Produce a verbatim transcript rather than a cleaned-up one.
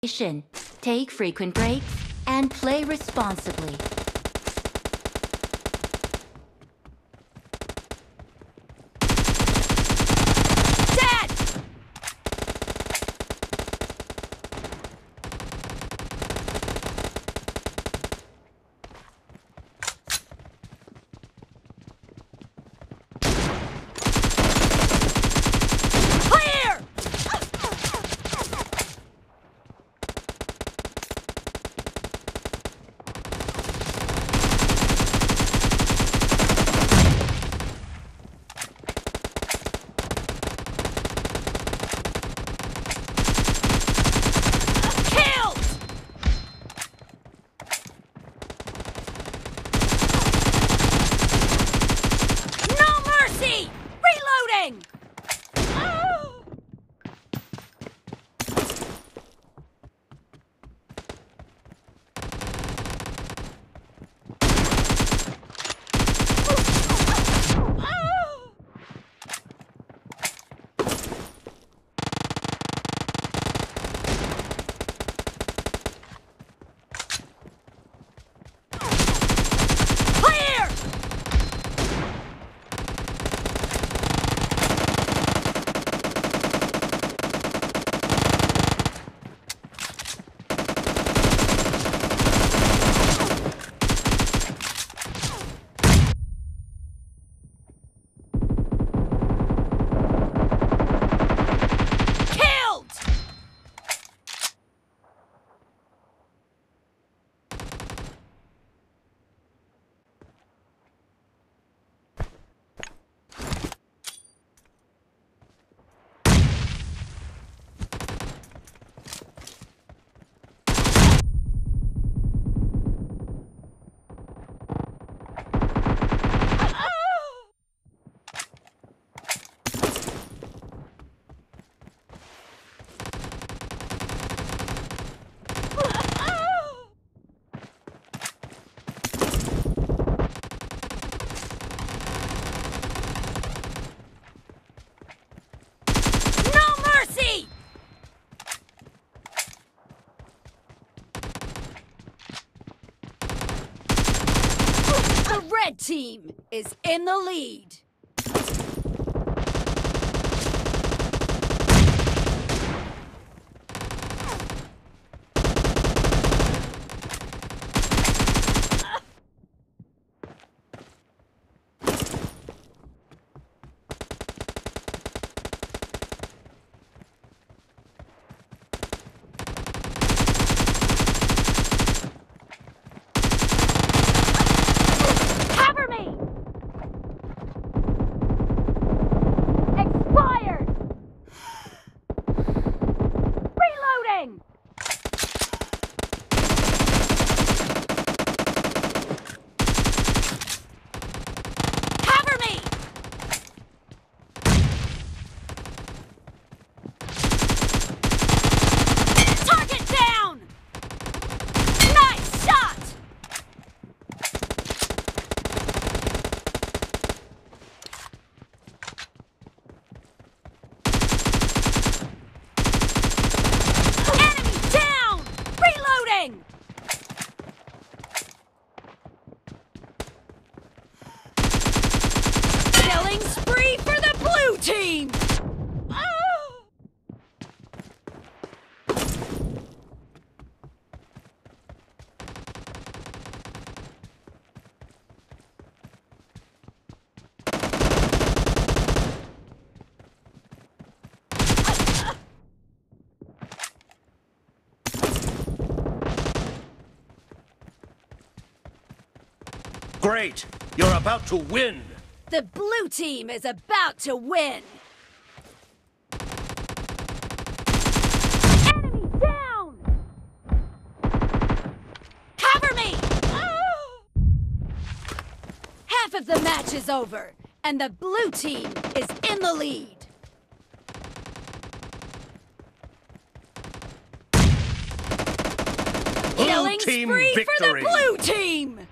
Take frequent breaks and play responsibly. Red team is in the lead. Great! You're about to win! The blue team is about to win! Enemy down! Cover me! Oh! Half of the match is over, and the blue team is in the lead. Blue Killing team spree victory! for the blue team!